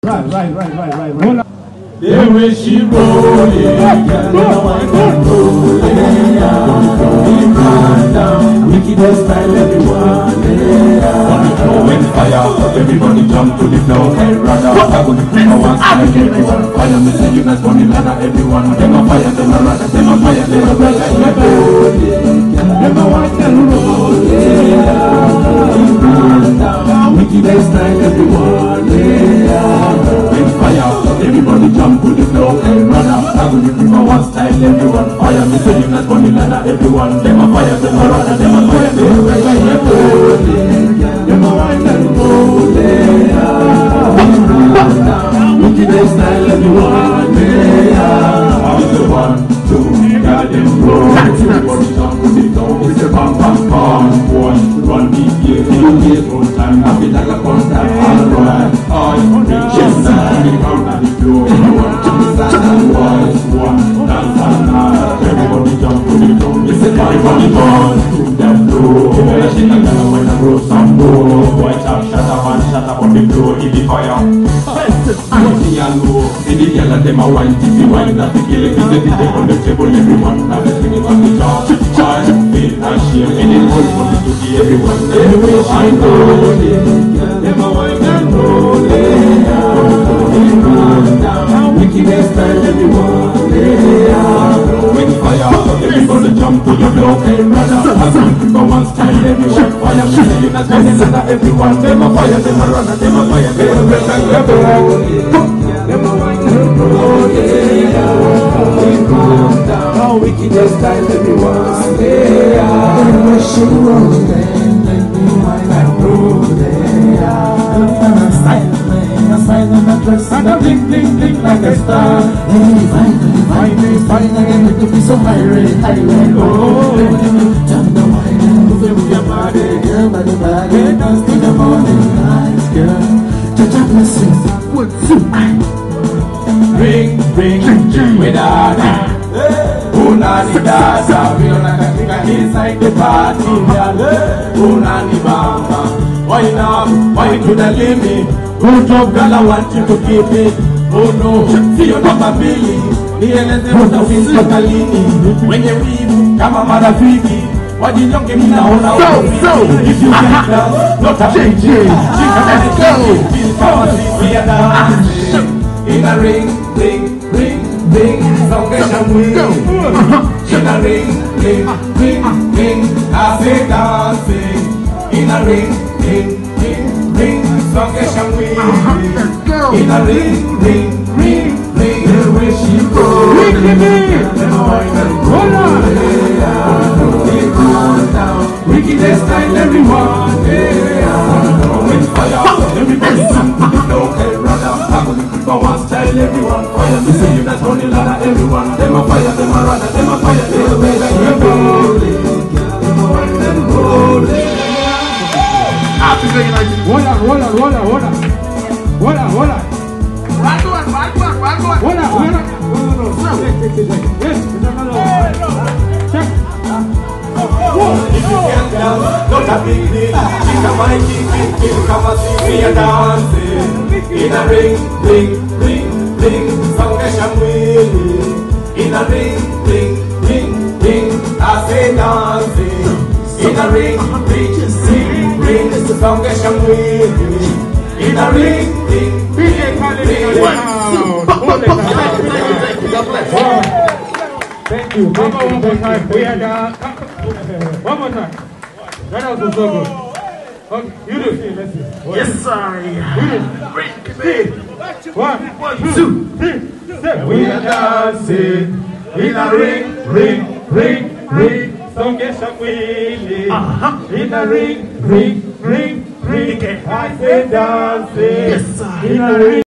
Right. The way she rolled it, wickedest style everyone. When fire, everybody jump to the floor. Hey brother, I go to the one style everyone. Fire me say you guys funny ladder everyone. Them a fire, them a rather, them a fire, them a brother. Them a white and roll it. Wickedest style everyone. When fire, everybody jump to the floor. Hey brother, I go to the one style everyone. Fire me say you guys funny ladder everyone. Them a fire, them a rather, them a fire, them a brother. Them a white and roll it. Wickedest style everyone. I'm the one to got them roll. Everybody jump to the floor. It's a bam bam bam. Boy, run me here, on time. I feel like a contact. Alright, I'm just standing on the floor. I want to stand and watch one dance all night. Everybody jump to the floor. It's a everybody ball to the floor. She not gonna when I grow some more. Boy, chop, shut up on the floor. In the fire. I'm the yellow. In the yellow, them a wine. If you wine, that's the killing. It's the table on the table. Everyone, now let's bring it on the top. I feel ashamed. In the whole body to see everyone. Everywhere I go, them a wine and roll it. Wickedest style everyone. When fire, everybody jump to the floor. Hey brother, as one people one style everyone. Fire me say you not gonna let everyone. Them a fire, them a runner, them a fire, them a breath and everyone. Them a wine and roll it. How wickedest style everyone. Everywhere she roll it, let me wine and roll it. Style and a dress and a bling bling bling like a star. Hey, fine again, it could be so high rate. Oh, turn the wine and move it with your body. Girl, body, dance in the morning light, girl. Cha-cha blessings, what's up? Ring, with that. Unani dasa, we don't like inside the party. Unani bamba. Why now? Why to the limit? Who drop girl, I want you to keep it. Oh no, see you number Billy. Nieleze utawinzi kalini. When you leave, kama marafiki. Wajinyoke minaona uko. If you get love, not a change. She can feel kama sisi ya dance. In a ring, songesha mwili. In a ring, I say dancing. In a ring, songesha mwili. In a ring, the way she goes. Wickedest style everyone. When fire, everybody jump to the floor. Hey brother, I'm gonna keep on one style everyone. Fire me say you guys running ladder everyone. Them a fire, them a runner, them a fire, them a way like we're rolling. Them a wine and rolling. Africa United. Hold on. If you can't dance, not a big deal. Kick a mic, kick, come and see me a dancing. In a ring, songesha mwili. In a ring, I say dancing. In a ring, songesha mwili. In a ring. Thank you. One more time. We had one more time. That was so good. Okay, you do it. Let's see. Yes, sir. 1, 2, 3. We are dancing in a ring. Songesha mwili. In a ring. I say dancing. Yes, sir. In a ring.